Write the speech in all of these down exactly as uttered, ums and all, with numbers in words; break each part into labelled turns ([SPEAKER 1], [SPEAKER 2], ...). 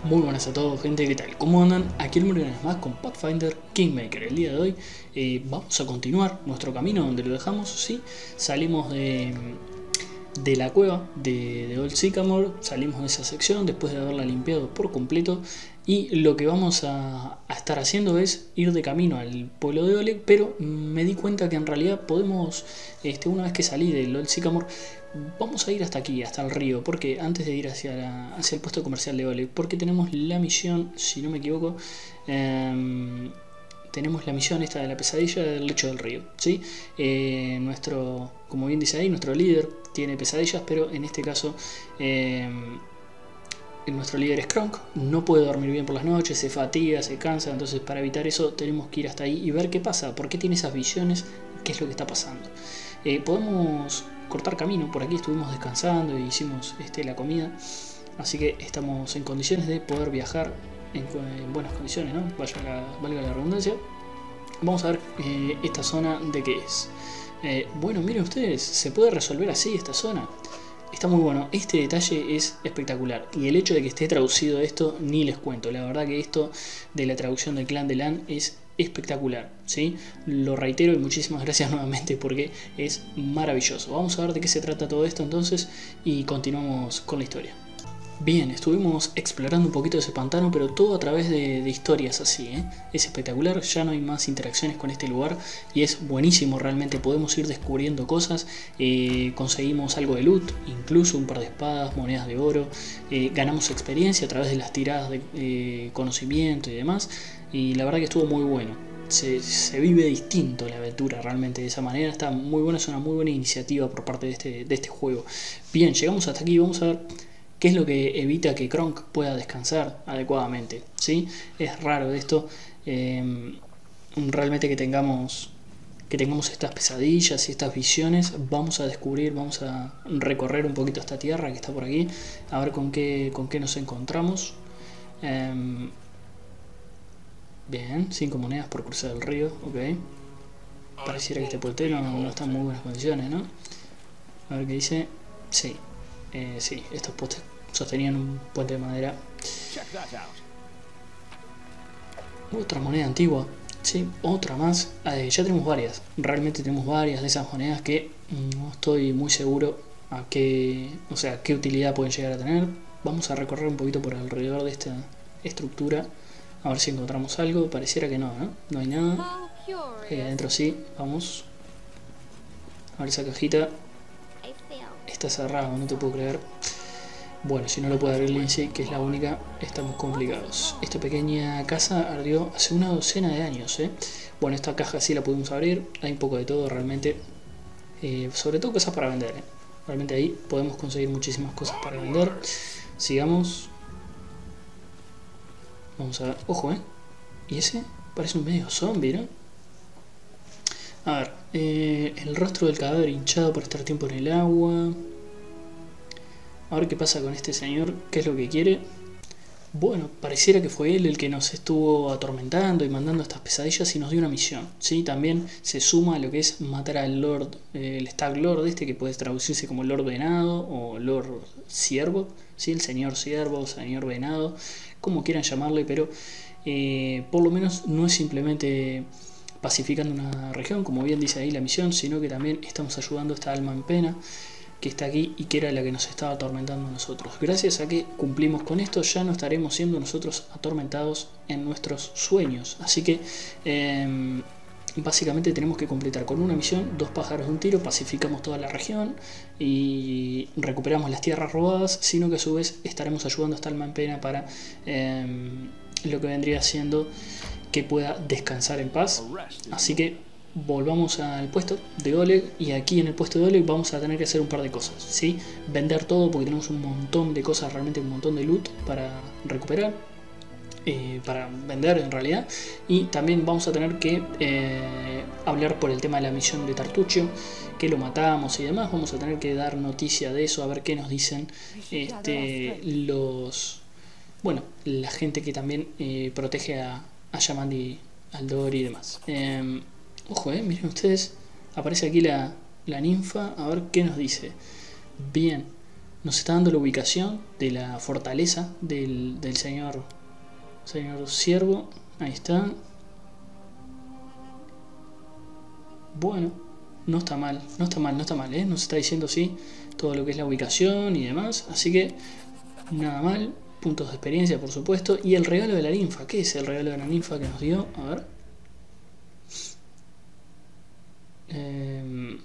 [SPEAKER 1] Muy buenas a todos, gente, ¿qué tal? ¿Cómo andan? Aquí el una vez más con Pathfinder Kingmaker. El día de hoy eh, vamos a continuar nuestro camino donde lo dejamos, ¿sí? Salimos de, de la cueva de, de Old Sycamore, salimos de esa sección después de haberla limpiado por completo. Y lo que vamos a, a estar haciendo es ir de camino al pueblo de Oleg, pero me di cuenta que en realidad podemos, este, una vez que salí del Old Sycamore, vamos a ir hasta aquí, hasta el río, porque antes de ir hacia, la, hacia el puesto comercial de Oleg, porque tenemos la misión, si no me equivoco, eh, tenemos la misión esta de la pesadilla del lecho del río, ¿sí? Eh, nuestro, como bien dice ahí, nuestro líder tiene pesadillas, pero en este caso eh, nuestro líder es Kronk, no puede dormir bien por las noches, se fatiga, se cansa, entonces para evitar eso tenemos que ir hasta ahí y ver qué pasa, por qué tiene esas visiones, qué es lo que está pasando. Eh, podemos cortar camino, por aquí estuvimos descansando y hicimos este, la comida, así que estamos en condiciones de poder viajar en, en buenas condiciones, ¿no? Vaya la, valga la redundancia. Vamos a ver eh, esta zona de qué es. Eh, bueno, miren ustedes, se puede resolver así esta zona. Está muy bueno, este detalle es espectacular y el hecho de que esté traducido esto ni les cuento, la verdad que esto de la traducción del clan de Lan es espectacular, ¿sí? Lo reitero y muchísimas gracias nuevamente porque es maravilloso. Vamos a ver de qué se trata todo esto entonces y continuamos con la historia. Bien, estuvimos explorando un poquito ese pantano, pero todo a través de, de historias así, ¿eh? Es espectacular, ya no hay más interacciones con este lugar y es buenísimo realmente, podemos ir descubriendo cosas, eh, conseguimos algo de loot, incluso un par de espadas, monedas de oro, eh, ganamos experiencia a través de las tiradas de eh, conocimiento y demás, y la verdad que estuvo muy bueno. Se, se vive distinto la aventura realmente de esa manera, está muy buena, es una muy buena iniciativa por parte de este, de este juego. Bien, llegamos hasta aquí, vamos a ver qué es lo que evita que Kronk pueda descansar adecuadamente, ¿sí? Es raro esto, eh, realmente que tengamos, que tengamos estas pesadillas y estas visiones. Vamos a descubrir, vamos a recorrer un poquito esta tierra que está por aquí, a ver con qué, con qué nos encontramos. Eh, bien, cinco monedas por cruzar el río, ok. Pareciera que este puente no, no está en muy buenas condiciones, ¿no? A ver qué dice. Sí, eh, sí, estos postes sostenían un puente de madera. Otra moneda antigua, sí, otra más. Eh, ya tenemos varias, realmente tenemos varias de esas monedas que no estoy muy seguro a qué, o sea, qué utilidad pueden llegar a tener. Vamos a recorrer un poquito por alrededor de esta estructura, a ver si encontramos algo. Pareciera que no, ¿no? No hay nada. Eh, adentro sí, vamos. A ver esa cajita. Está cerrado, no te puedo creer. Bueno, si no lo puede abrir Lindsay, que es la única, estamos complicados. Esta pequeña casa ardió hace una docena de años, ¿eh? Bueno, esta caja sí la pudimos abrir, hay un poco de todo realmente. Eh, sobre todo cosas para vender, ¿eh? Realmente ahí podemos conseguir muchísimas cosas para vender. Sigamos. Vamos a ver, ojo, ¿eh? Y ese parece un medio zombie, ¿no? A ver, eh, el rostro del cadáver hinchado por estar tiempo en el agua. A ver qué pasa con este señor, qué es lo que quiere. Bueno, pareciera que fue él el que nos estuvo atormentando y mandando estas pesadillas y nos dio una misión, ¿sí? También se suma a lo que es matar al Lord, eh, el Stag Lord este, que puede traducirse como Lord Venado o Lord Ciervo, ¿sí? El señor Ciervo, señor Venado, como quieran llamarle, pero eh, por lo menos no es simplemente pacificando una región, como bien dice ahí la misión, sino que también estamos ayudando a esta alma en pena que está aquí y que era la que nos estaba atormentando a nosotros. Gracias a que cumplimos con esto, ya no estaremos siendo nosotros atormentados en nuestros sueños. Así que eh, básicamente tenemos que completar con una misión dos pájaros de un tiro, pacificamos toda la región y recuperamos las tierras robadas, sino que a su vez estaremos ayudando a esta alma en pena para eh, lo que vendría siendo que pueda descansar en paz. Así que volvamos al puesto de Oleg y aquí en el puesto de Oleg vamos a tener que hacer un par de cosas, ¿sí? Vender todo porque tenemos un montón de cosas, realmente un montón de loot para recuperar, eh, para vender en realidad, y también vamos a tener que eh, hablar por el tema de la misión de Tartuccio, que lo matamos y demás. Vamos a tener que dar noticia de eso, a ver qué nos dicen este, los... bueno, la gente que también eh, protege a, a Yamandi, Aldor y demás. Eh, Ojo, eh, miren ustedes, aparece aquí la, la ninfa, a ver qué nos dice. Bien, nos está dando la ubicación de la fortaleza del, del señor, señor siervo. Ahí está. Bueno, no está mal, no está mal, no está mal, ¿eh? Nos está diciendo sí todo lo que es la ubicación y demás, así que nada mal. Puntos de experiencia, por supuesto. Y el regalo de la ninfa. ¿Qué es el regalo de la ninfa que nos dio? A ver. Eh,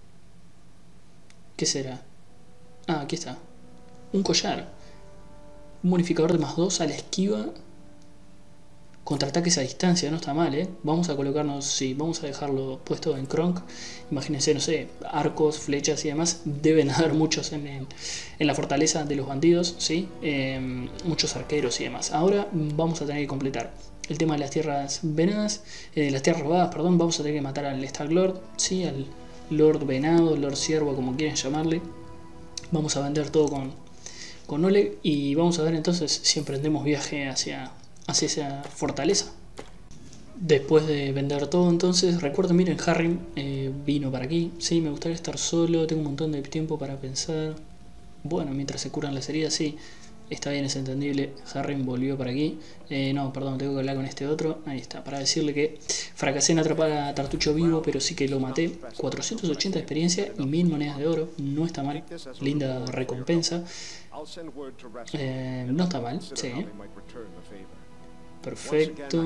[SPEAKER 1] ¿Qué será? Ah, aquí está. Un collar. Un bonificador de más dos a la esquiva. Contraataques a distancia, no está mal, ¿eh? Vamos a colocarnos, sí, vamos a dejarlo puesto en Kronk. Imagínense, no sé, arcos, flechas y demás. Deben haber muchos en, en, en la fortaleza de los bandidos, ¿sí? Eh, muchos arqueros y demás. Ahora vamos a tener que completar el tema de las tierras venadas, eh, las tierras robadas, perdón. Vamos a tener que matar al Stag Lord, ¿sí? Al Lord Venado, Lord Siervo, como quieran llamarle. Vamos a vender todo con, con Oleg y vamos a ver entonces si emprendemos viaje hacia... hacia esa fortaleza. Después de vender todo, entonces, recuerden, miren, Harry eh, vino para aquí. Sí, me gustaría estar solo, tengo un montón de tiempo para pensar. Bueno, mientras se curan las heridas, sí, está bien, es entendible. Harry volvió para aquí. Eh, no, perdón, tengo que hablar con este otro. Ahí está, para decirle que fracasé en atrapar a Tartucho vivo, pero sí que lo maté. cuatrocientos ochenta de experiencia y mil monedas de oro. No está mal, linda recompensa. Eh, no está mal, sí. Perfecto.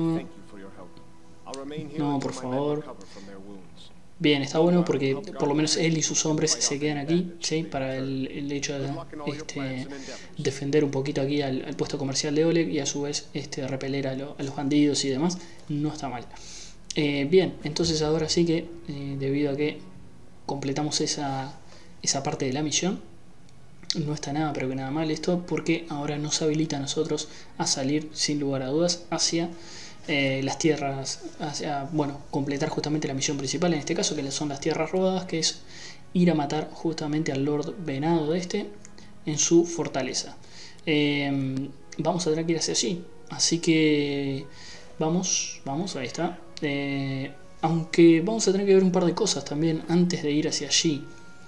[SPEAKER 1] No, por favor. Bien, está bueno porque por lo menos él y sus hombres se quedan aquí, ¿sí? Para el, el hecho de este, defender un poquito aquí al, al puesto comercial de Oleg y a su vez este, repeler a, lo, a los bandidos y demás. No está mal. Eh, bien, entonces ahora sí que, eh, debido a que completamos esa, esa parte de la misión, no está nada pero que nada mal esto, porque ahora nos habilita a nosotros a salir sin lugar a dudas hacia eh, las tierras, hacia, bueno, completar justamente la misión principal en este caso, que son las tierras robadas, que es ir a matar justamente al Lord Venado de este en su fortaleza. Eh, vamos a tener que ir hacia allí, así que vamos, vamos, ahí está. Eh, aunque vamos a tener que ver un par de cosas también antes de ir hacia allí.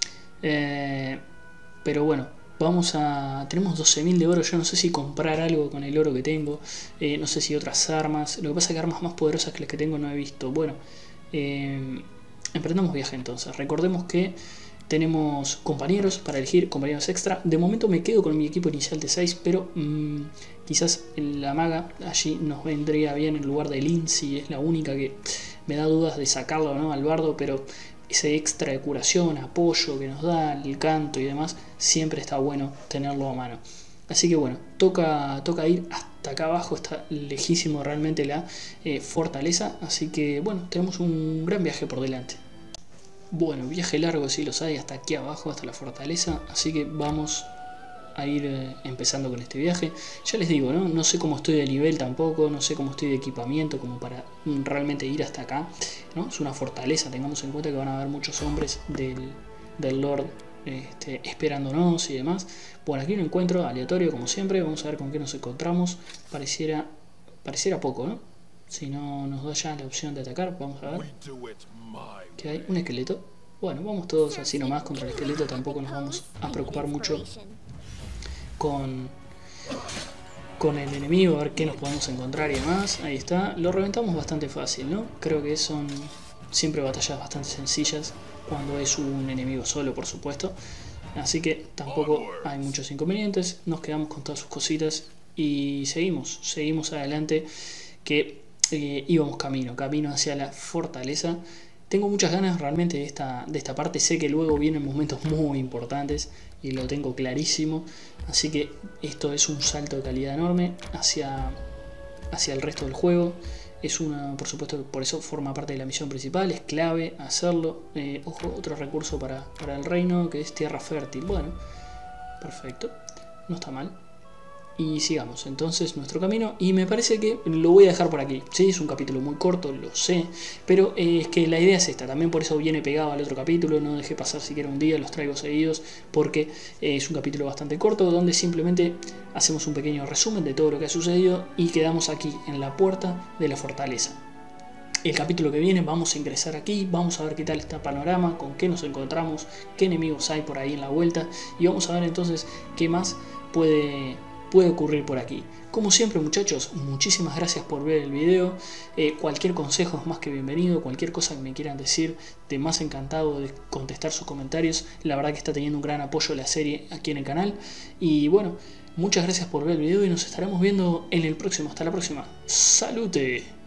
[SPEAKER 1] Eh, Pero bueno, vamos a... tenemos doce mil de oro, yo no sé si comprar algo con el oro que tengo, eh, no sé si otras armas, lo que pasa es que armas más poderosas que las que tengo no he visto. Bueno, eh, emprendamos viaje entonces, recordemos que tenemos compañeros para elegir, compañeros extra. De momento me quedo con mi equipo inicial de seis, pero mmm, quizás la maga allí nos vendría bien en lugar de Lindsay, es la única que me da dudas de sacarlo, ¿no? Al bardo, pero... ese extra de curación, apoyo que nos da, el canto y demás, siempre está bueno tenerlo a mano. Así que bueno, toca, toca ir hasta acá abajo, está lejísimo realmente la eh, fortaleza, así que bueno, tenemos un gran viaje por delante. Bueno, viaje largo sí los hay, hasta aquí abajo, hasta la fortaleza, así que vamos a ir eh, empezando con este viaje. Ya les digo, ¿no? No sé cómo estoy de nivel tampoco, no sé cómo estoy de equipamiento como para mm, realmente ir hasta acá, ¿no? Es una fortaleza, tengamos en cuenta que van a haber muchos hombres del, del Lord este, esperándonos y demás. Bueno, aquí un encuentro aleatorio como siempre, vamos a ver con qué nos encontramos. Pareciera, pareciera poco, ¿no? Si no nos da ya la opción de atacar, vamos a ver. ¿Qué hay? Un esqueleto. Bueno, vamos todos así nomás contra el esqueleto, tampoco nos vamos a preocupar mucho con, con el enemigo, a ver qué nos podemos encontrar y demás. Ahí está, lo reventamos bastante fácil, ¿no? Creo que son siempre batallas bastante sencillas cuando es un enemigo solo, por supuesto, así que tampoco hay muchos inconvenientes. Nos quedamos con todas sus cositas y seguimos, seguimos adelante, que eh, íbamos camino, camino hacia la fortaleza. Tengo muchas ganas realmente de esta, de esta parte, sé que luego vienen momentos muy importantes y lo tengo clarísimo, así que esto es un salto de calidad enorme hacia, hacia el resto del juego. Es una, por supuesto, por eso forma parte de la misión principal, es clave hacerlo. Eh, ojo, otro recurso para, para el reino, que es tierra fértil. Bueno, perfecto, no está mal. Y sigamos entonces nuestro camino, y me parece que lo voy a dejar por aquí. Sí, es un capítulo muy corto, lo sé, pero eh, es que la idea es esta, también por eso viene pegado al otro capítulo. No dejé pasar siquiera un día, los traigo seguidos, porque eh, es un capítulo bastante corto, donde simplemente hacemos un pequeño resumen de todo lo que ha sucedido y quedamos aquí en la puerta de la fortaleza. el capítulo que viene vamos a ingresar aquí, vamos a ver qué tal está el panorama, con qué nos encontramos, qué enemigos hay por ahí en la vuelta y vamos a ver entonces qué más puede, puede ocurrir por aquí. Como siempre muchachos, muchísimas gracias por ver el video, eh, cualquier consejo es más que bienvenido, cualquier cosa que me quieran decir, de más encantado de contestar sus comentarios, la verdad que está teniendo un gran apoyo la serie aquí en el canal y bueno, muchas gracias por ver el video y nos estaremos viendo en el próximo, hasta la próxima, ¡salute!